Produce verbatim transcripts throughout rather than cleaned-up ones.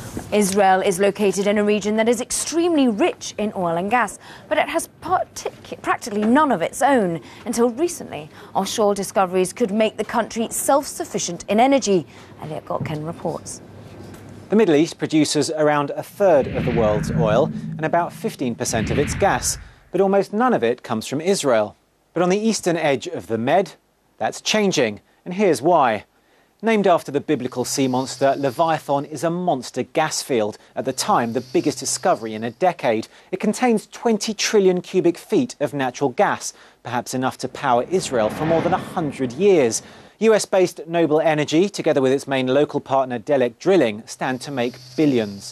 Israel is located in a region that is extremely rich in oil and gas, but it has practically none of its own. Until recently, offshore discoveries could make the country self-sufficient in energy. Elliott Gotkine reports. The Middle East produces around a third of the world's oil and about fifteen percent of its gas, but almost none of it comes from Israel. But on the eastern edge of the Med, that's changing, and here's why. Named after the biblical sea monster, Leviathan is a monster gas field, at the time the biggest discovery in a decade. It contains twenty trillion cubic feet of natural gas, perhaps enough to power Israel for more than one hundred years. U S-based Noble Energy, together with its main local partner Delek Drilling, stand to make billions.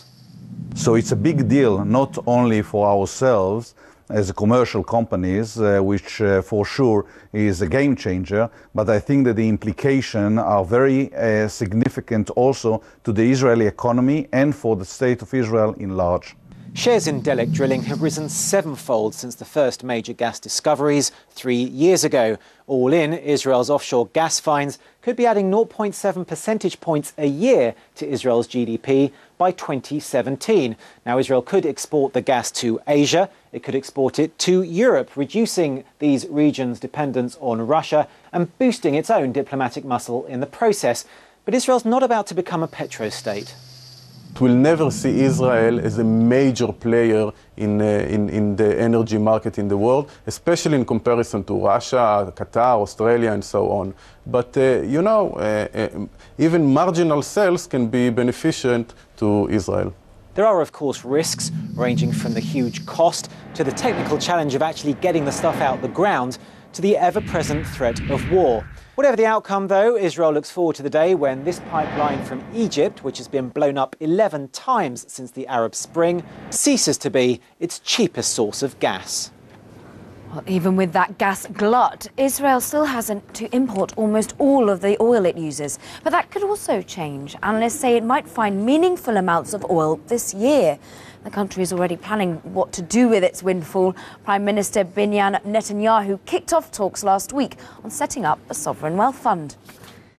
So it's a big deal, not only for ourselves, as commercial companies, uh, which uh, for sure is a game changer, but I think that the implications are very uh, significant also to the Israeli economy and for the state of Israel in large. Shares in Delek Drilling have risen sevenfold since the first major gas discoveries three years ago. All in, Israel's offshore gas finds could be adding zero point seven percentage points a year to Israel's G D P by twenty seventeen. Now, Israel could export the gas to Asia. It could export it to Europe, reducing these regions' dependence on Russia and boosting its own diplomatic muscle in the process. But Israel's not about to become a petro-state. We'll never see Israel as a major player in, uh, in, in the energy market in the world, especially in comparison to Russia, Qatar, Australia, and so on. But, uh, you know, uh, uh, even marginal sales can be beneficial to Israel. There are, of course, risks, ranging from the huge cost to the technical challenge of actually getting the stuff out the ground to the ever-present threat of war. Whatever the outcome, though, Israel looks forward to the day when this pipeline from Egypt, which has been blown up eleven times since the Arab Spring, ceases to be its cheapest source of gas. Well, even with that gas glut, Israel still hasn't to import almost all of the oil it uses. But that could also change. Analysts say it might find meaningful amounts of oil this year. The country is already planning what to do with its windfall. Prime Minister Benjamin Netanyahu kicked off talks last week on setting up a sovereign wealth fund.